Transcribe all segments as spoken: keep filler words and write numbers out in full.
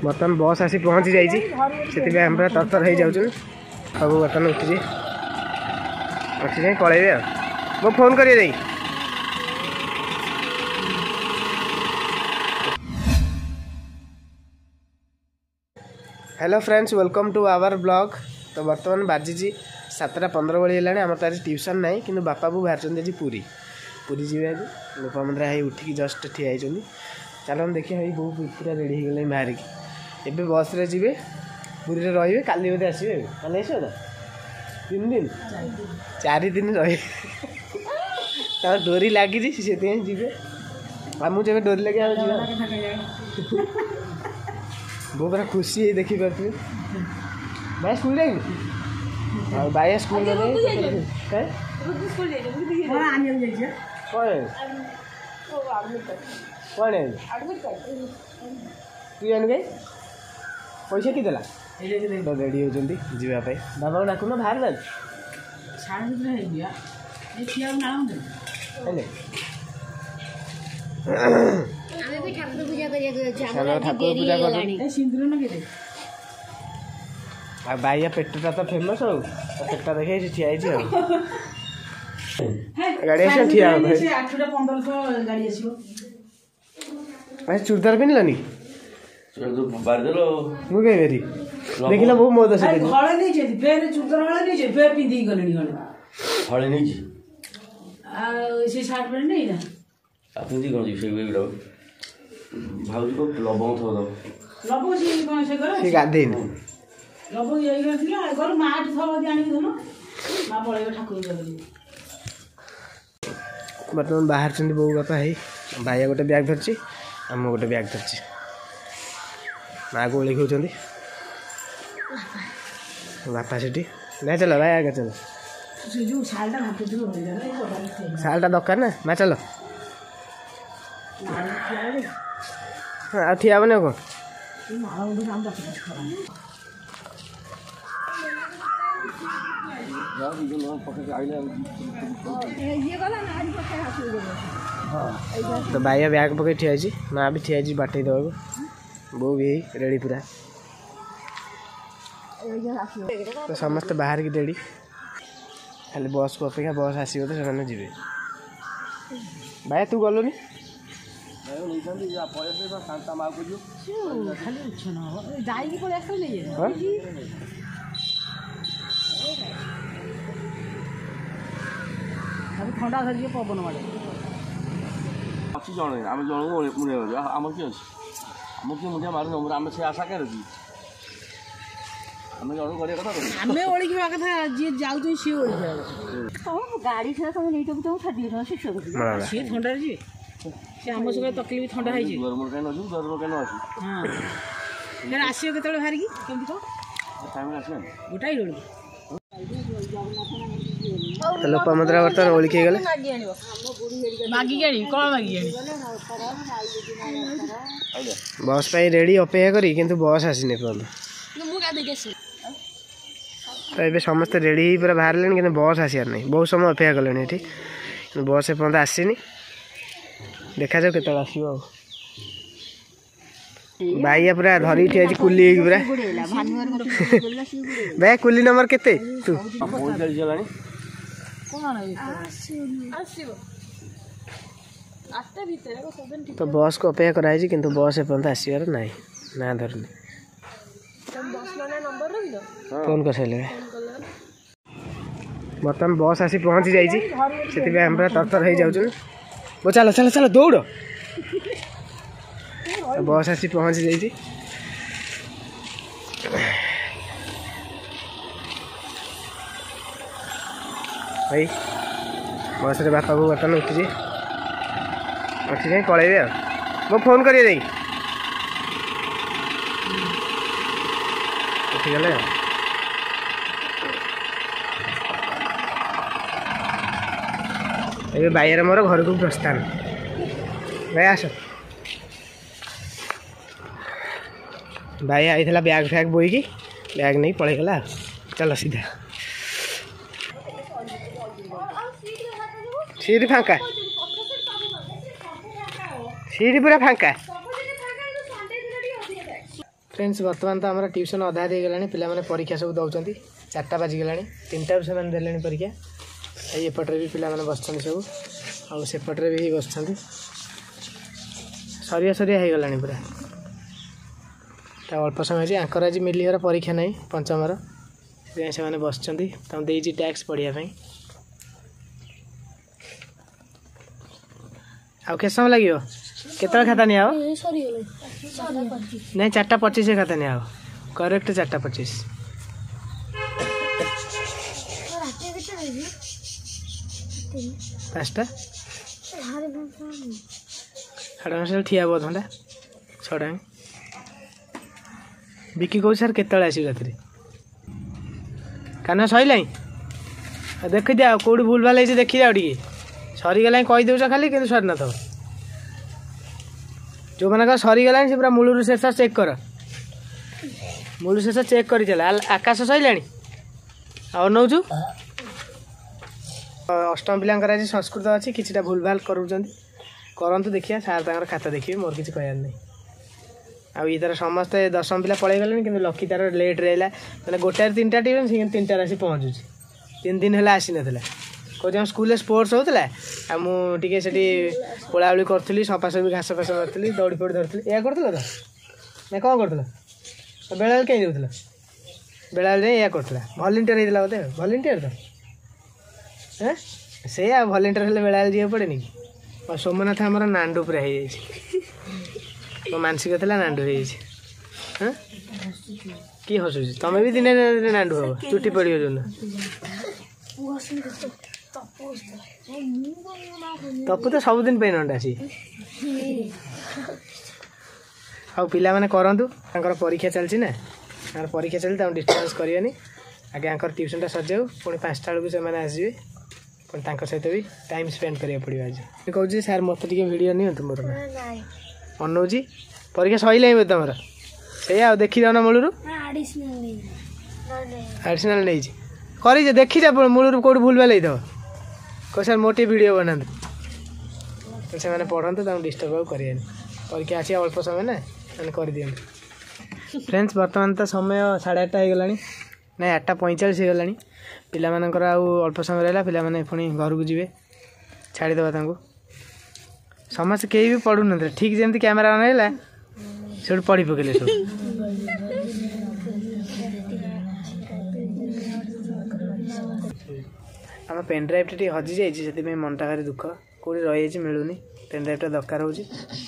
बर्तमान बस आसी पहुँची जाइए से पूरा तरतर हो जाऊँ सब बर्तमान उठी उठी जाए पलैबे मो फोन करिए जाई hello friends welcome to our blog. तो बर्तमान बाजी सातटा पंद्रह बड़ी है आम तो आज ट्यूशन ना कि बापा बो बाहर आज पुरी पुरी जी आज लोपमंद्रा है उठिकी जस्ट ठिया होती चलो हम देखिए भाई बो पूरा रेडी हो गले बाहर की एबे बस रे जी पुरी रे रहिबे काली बोधे आसबे काली आसबे ना तीन दिन चार दिन रही डोरी लगी से जी मुझे डोरी लगे आम जी वो पूरा खुशी है देखी पार्थे भाई स्कूल जाएंगे और भाई स्कूल में कौन है तु जान गए पैसा कि देला तो रेडी होती जावाई बाबा को डाकुन बाहर जा ठाकुर पूजा कर भाई पेटा तो फेमस हो पेटा देखे ठिया गाड़ी ठिया भाई चूड़दार पिंधलनि मुझे देखिला बहुत मत भाउजी को लबंग थो दो लबंग से कोन से करे से गादेन लबंग यही करथिला घर माट थो जानि दनो मा पळेबे ठाकुर गली बर्तमान बाहर चंदी बो बापा है भाई गोटे बैग धरछि हम गोटे बैग धरछि माँ को ओली होचंदी बापा सेठी ना चलो भाई आगे चलो से जो सालटा हाथ दो सालटा दरकार ना मा चलो हाँ ठिया बने कौन तो भाई बैग पकड़ ठिया माँ भी ठिया बाटे दे बो भी रेडी पूरा तो समस्त बाहर की रेडी खाली बस को अपेक्षा बस आसो तो से जी भाई तू गलुनि ठंडा धरिए पवन मारे अच्छी जन आम जन मुझे आम कि अच्छे आम कि मुझे मार आम से आशा क्या रखी आम जन कर आम ओळी कथा जी जाऊ सी ओळी गाड़ी से नहीं तो छाड़ी सी ठंडा जी से आम सब तकलीफ ठंडा है गरम कैन अच्छी गरम कैन अच्छी हाँ फिर आसियो के बाहर की कमी कौन टाइम आसे गोटाई रोड तो लोपमंद्रा बर्तमान ओलिक गले मागी गाड़ी कौन मागी गाड़ी बस पाई रेडी अपेक्षा करी किंतु बस आसीनी पर्यंत तो ये समस्त रेडी पूरा बाहर लेनी कि बस आसार नहीं बहुत समय अपेक्षा कले ये बस एपर्तंत आसीनी देखा जाओ केत आसो भाई पूरा धरी ठिया कुली पूरा भाई कुली नंबर केते तू तो बस को अपेक्षा कराई किंतु बस एपर्तंत आसबार ना ना धरनी फोन कर सारे बर्तमान बस आसी पहुँची जाइए से पूरा तरतर हो जाऊँ वो चलो चलो चलो दौड़ तो बस आसी पहुँची जाइए भाई बस रे बापा को बर्तमान उठी उठी जाए पलैबे मो फोन करिए जाई उठी गले ए भाई मोर घर को प्रस्थान भाई आस भाई आई बैग फैग बोईकी बैग नहीं पलैगला चलो सीधा सीट फांका सीट पूरा फांका फ्रेंड्स बर्तमान तो आम ट्यूशन अधा गलानी पिला माने परीक्षा सब दौरान चार्टा बाजिगला तीन टाइम से दे परीक्षा एपटे भी पिला बस सब आउ सेपटे भी बस सरिया सरिया हो गला पूरा अल्प समय आंकर आज मिलीहर परीक्षा नहीं पंचमर से बस टैक्स पढ़ाई आउ के समय लगे केत खाता नहीं आओ नहीं चार्टा पच्चीस खाता नहीं आओ करेक्ट चार्टा पच्चीस पाँचटा साढ़े पाँच ठिया बहुत घंटा छटा बिकी कौ सर केत आस राति कान सैला देखी दिया कौट भूल भाल देखी जाओ टे सरीगला कहीदेच खाली कि सरी न था जो मैंने सरीगला से पूरा मूलू शेष चेक कर मूलू शेष चेक कर चला आकाश सैला अनौचु अष्टम पिलांकर आज संस्कृत अच्छी किसी भूल भाल करूँ देखिए सार तर खाता देखिए मोर किसी कहर नहीं आउ ये तार समस्ते दशम पिला पलि गले कि लकी तार लेट रहा मैंने गोटार तीन टा ट्यूशन सी तीन टार आसी पहुँचुची तीन दिन है आसी ना कौन स्कूल स्पोर्ट्स होता आ मुझे से ओलाओली करी सफासफी घास फास करी दौड़ी फौड़ी धरती या कर तो ना कौन कर बेला कहीं जाऊला बेला या कर भलेंटियर होता बोधे भलेंटियर तो हाँ से भलेंटियर हेल्ले बेला जा पड़े कि और सोमनाथ आमर नांडू पूरा हो मानसिक था नांडू हो हाँ कि हसुची तुम भी दिने नांडू हम चुटी पड़ो जो तपु तो सबुदिन पे नंडा सी आउ पिला माने करंतु तांकर परीक्षा चलची ना तांकर परीक्षा चलती डिस्टर्बेंस करियनी आगे आंकर ट्यूशन टा सजाऊ पुणी पाँचटा बेलू से आसवे पुणी तांकर सहित भी टाइम स्पेंड करिया पड़ो आज कहूँ सार मत वीडियो नहीं मोर अनौजी परीक्षा सैला ही तुम से आ देखी जाओ ना मूलू एडिशनल नहीं कर देखी जा मूलू कौट भूल भाल हो कह सर मोटे वीडियो बना से मैंने पढ़ते डिस्टर्ब करें परीक्षा आसी अल्प समय ना मैंने कर दिखाँ फ्रेंड्स बर्तमान तो समय साढ़े आठटा हो गला ना आठटा पैंचाश हो गला पिलामानकर आउ अल्प समय रहा पिलामाने पुणी घर को जी छाड़ीदे समस्त कहीं भी पढ़ु न ठीक जमी कैमेरा अनैला से पढ़ी पकड़े सब आम पेन ड्राइव टी हजि जाइए मनटा भारी दुख कौटी रही मिलूनी पेन ड्राइवटा दरकार हो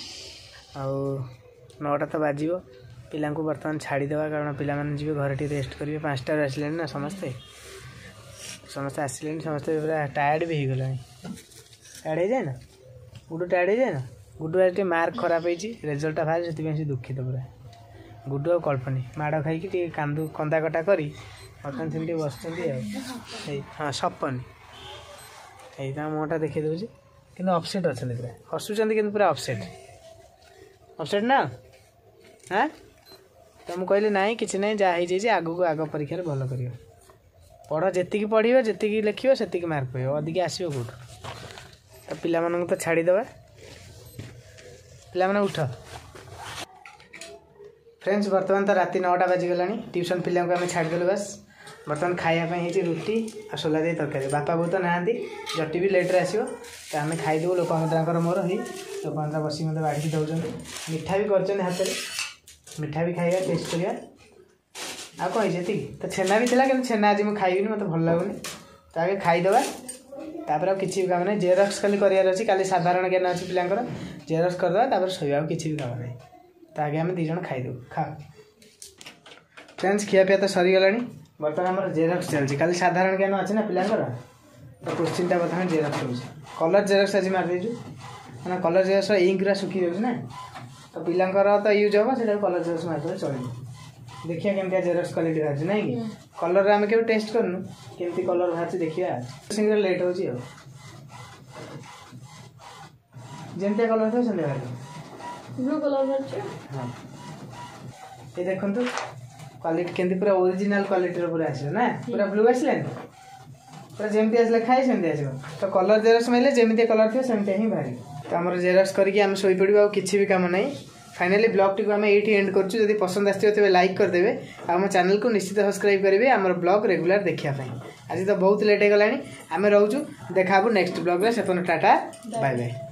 नौटा तो बाज पिला बर्तमान छाड़ीदे कारण पिलाने जी घर टी रेस्ट करेंगे पाँचटा आसिले ना समस्ते समस्ते आसिले समस्ते पूरा टायर्ड भी हो गला टायर्ड हो जाए ना गुड्डू टायर्ड हो जाए ना गुड्डू आज मार्क खराब होती रेजल्टा बाहर से दुखित पूरा गुड्डू और कल्पनी माड़ खाई कांदू कंदा कटा करी बर्तमान से बस हाँ सपन यही मुँहटा देखी दूसरी कि अपसेट अच्छा पूरा हसुँच कि पूरा अपसेट अपसेट ना हाँ तो मुझे कहली ना कि ना जहाँ आग को आग परीक्षा भल कर पढ़ जी पढ़ जी लिख से मार्क पाइब अधिक आसो कौट तो पिला तो छाड़ीदे पिला उठ फ्रेंड्स बर्तमान तो राति नौटा बाजिगला ट्यूशन पिला आम छाड़देलु बस बर्तमान खायापी रुटी आ सोला दे तरकारी बापा बोत ना जटी भी लेट्रे आसो तो आम खाईदेव लोकमंत्रा मोर ही लोकमंत्रा बस मत बाढ़ी दौरान मिठा भी कर हाथ में मिठा भी खाइबा टेस्ट करिया आ कहीं जी तो छेना भी था कि छेना आज मुझे खाइबी मत भल लगुनि तो आगे खाईदे तापर किसी भी काम नहीं जेरक्स खाली करार अच्छी खाली साधारण ज्ञान अच्छी पिलांकर जेरक्स करदे शोवा किसी भी काम नहीं तो आगे आम दीज खाईदेव खा फ्रेंड्स खियापिया तो सरीगला बर्तमान आम जेरक्स चलती खाली साधारण ज्ञान अच्छे ना पिलांकर तो क्वेश्चन बर्तमान जेरक्स हो कलर जेरक्स आज मारिदेचु मैंने कलर जेरक्स इंकरा सुखी जाऊँ ना तो पिलांकर तो यूज हम से कलर जेरक्स मारिदे चलो देखिए केमती जेरक्स क्वालिटी बाहर ना कि कलर आम के टेस्ट करनु केमती कलर बाहर देखिए सिंगल लेट हो जमती कलर था से ब्लू कलर हाँ ये देखु क्वालिटी केमती पूरा ओरिजिनल क्वालिटी पूरा आसो ना पूरा ब्लू आसला पूरा जमती आसला खाए सेमती आसो तो कलर जेरक्स मारे जमती कलर थी सेमती ही बाहर तो आम जेरक्स करके आम शोई पड़ू आ किसी भी काम नहीं फाइनाली ब्लॉग टी आम ये एंड कर जब पसंद आसो लाइक करदे आम चैनल को निश्चित सब्सक्राइब करेंगे आम ब्लॉग रेगुलर देखापी। आज तो बहुत लेट हो गलानी आम रोचु देखा नेक्स्ट ब्लॉग से टाटा बाय बाय।